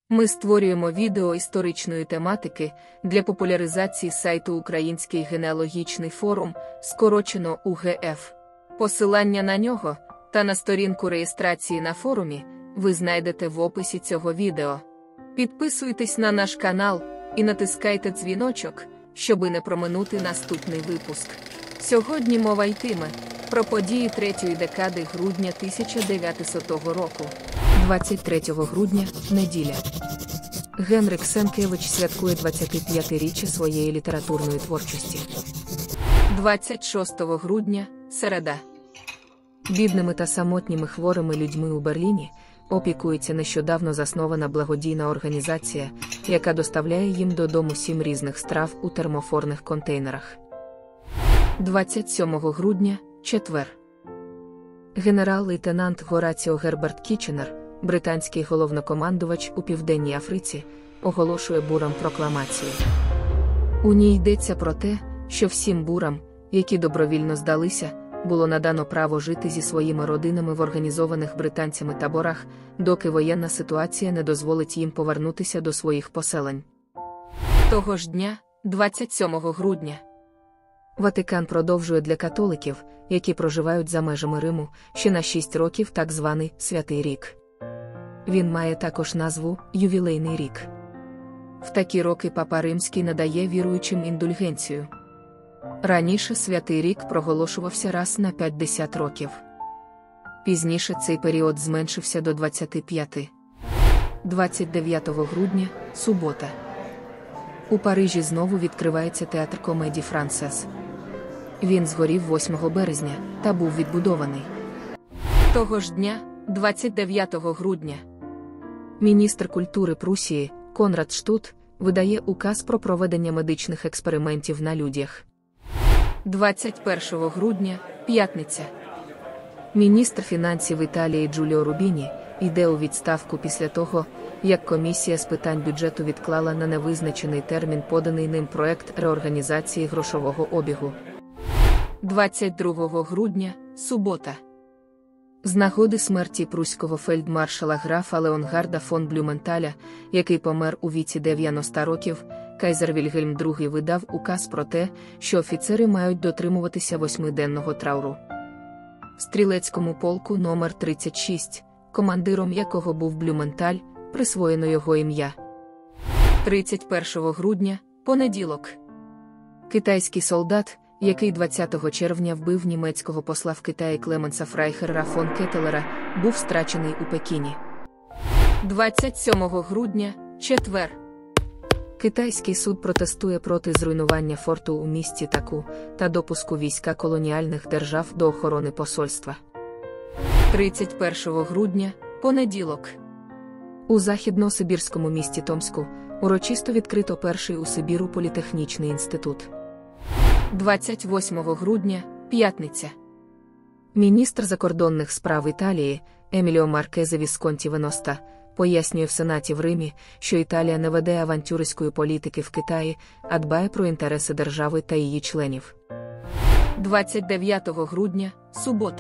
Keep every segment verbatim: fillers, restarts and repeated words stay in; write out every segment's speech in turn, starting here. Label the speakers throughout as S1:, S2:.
S1: Ми створюємо відео історичної тематики для популяризації сайту Український генеалогічний форум, скорочено У Ге Еф. Посилання на нього та на сторінку реєстрації на форумі ви знайдете в описі цього відео. Підписуйтесь на наш канал і натискайте дзвіночок, щоби не проминути наступний випуск. Сьогодні мова йтиме про події третьої декади грудня тисяча дев'ятисотого року. двадцять третього грудня – неділя. Генрик Сенкевич святкує двадцятип'ятиріччя своєї літературної творчості. двадцять шостого грудня – середа. Бідними та самотніми хворими людьми у Берліні опікується нещодавно заснована благодійна організація, яка доставляє їм додому сім різних страв у термофорних контейнерах. двадцять сьомого грудня – четвер. Генерал-лейтенант Гораціо Герберт Кітченер, британський головнокомандувач у Південній Африці, оголошує бурам прокламацію. У ній йдеться про те, що всім бурам, які добровільно здалися, було надано право жити зі своїми родинами в організованих британцями таборах, доки воєнна ситуація не дозволить їм повернутися до своїх поселень. Того ж дня, двадцять сьомого грудня, Ватикан продовжує для католиків, які проживають за межами Риму, ще на шість років так званий «Святий рік». Він має також назву «Ювілейний рік». В такі роки Папа Римський надає віруючим індульгенцію. Раніше Святий рік проголошувався раз на п'ятдесят років. Пізніше цей період зменшився до двадцяти п'яти. двадцять дев'ятого грудня – субота. У Парижі знову відкривається театр комедії «Франсес». Він згорів восьмого березня та був відбудований. Того ж дня, двадцять дев'ятого грудня, міністр культури Прусії Конрад Штут видає указ про проведення медичних експериментів на людях. двадцять першого грудня – п'ятниця. Міністр фінансів Італії Джуліо Рубіні йде у відставку після того, як комісія з питань бюджету відклала на невизначений термін поданий ним проект реорганізації грошового обігу. двадцять другого грудня – субота. З нагоди смерті пруського фельдмаршала графа Леонгарда фон Блюменталя, який помер у віці дев'яноста років, кайзер Вільгельм другий видав указ про те, що офіцери мають дотримуватися восьмиденного трауру. Стрілецькому полку номер тридцять шість, командиром якого був Блюменталь, присвоєно його ім'я. тридцять першого грудня – понеділок. Китайський солдат, який двадцятого червня вбив німецького посла в Китаї Клеменса Фрайхера фон Кетелера, був страчений у Пекіні. двадцять сьомого грудня – четвер. Китайський суд протестує проти зруйнування форту у місті Таку та допуску війська колоніальних держав до охорони посольства. тридцять першого грудня – понеділок. У західно-сибірському місті Томську урочисто відкрито перший у Сибіру політехнічний інститут. двадцять восьмого грудня – п'ятниця. Міністр закордонних справ Італії Еміліо Маркезе Вісконті Веноста пояснює в Сенаті в Римі, що Італія не веде авантюристської політики в Китаї, а дбає про інтереси держави та її членів. двадцять дев'ятого грудня – субота.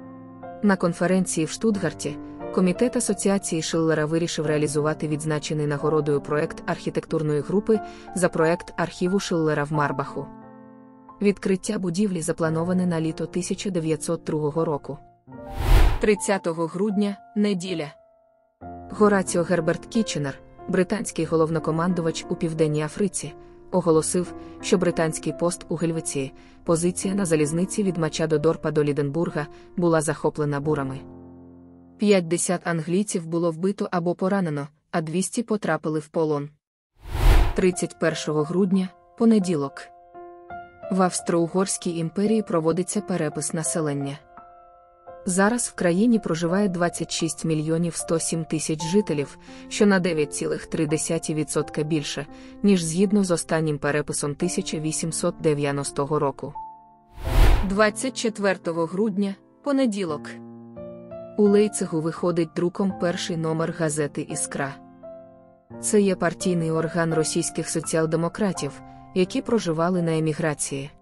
S1: На конференції в Штутгарті Комітет Асоціації Шиллера вирішив реалізувати відзначений нагородою проект архітектурної групи за проект архіву Шиллера в Марбаху. Відкриття будівлі заплановане на літо тисяча дев'ятсот другого року. тридцятого грудня – неділя. Гораціо Герберт Кітченер, британський головнокомандувач у Південній Африці, оголосив, що британський пост у Гельвеції, позиція на залізниці від Мачадо-Дорпа до Ліденбурга, була захоплена бурами. п'ятдесят англійців було вбито або поранено, а двісті потрапили в полон. тридцять першого грудня – понеділок. В Австро-Угорській імперії проводиться перепис населення. Зараз в країні проживає двадцять шість мільйонів сто сім тисяч жителів, що на дев'ять цілих три десятих відсотка більше, ніж згідно з останнім переписом тисяча вісімсот дев'яностого року. двадцять четвертого грудня – понеділок. У Лейпцигу виходить друком перший номер газети «Іскра». Це є партійний орган російських соціал-демократів, які проживали на еміграції.